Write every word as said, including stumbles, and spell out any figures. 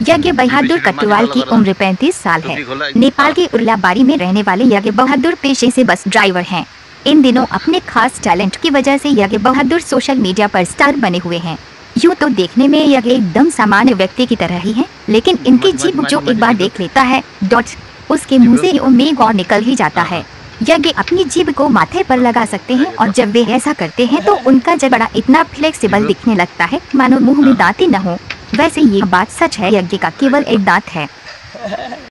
यज्ञ बहादुर कटवाल की उम्र पैंतीस साल है। नेपाल के उर्लाबारी में रहने वाले यज्ञ बहादुर पेशे से बस ड्राइवर हैं। इन दिनों अपने खास टैलेंट की वजह से यज्ञ बहादुर सोशल मीडिया पर स्टार बने हुए हैं। यूँ तो देखने में यज्ञ एकदम सामान्य व्यक्ति की तरह ही है, लेकिन इनकी जीभ जो एक बार देख लेता है डॉट उसके मुंह से मेघ और निकल ही जाता है। यज्ञ अपनी जीभ को माथे पर लगा सकते हैं और जब वे ऐसा करते हैं तो उनका जबड़ा इतना फ्लेक्सिबल दिखने लगता है मानो मुंह में दांत ही न हो। वैसे ये बात सच है, यज्ञ का केवल एक दांत है।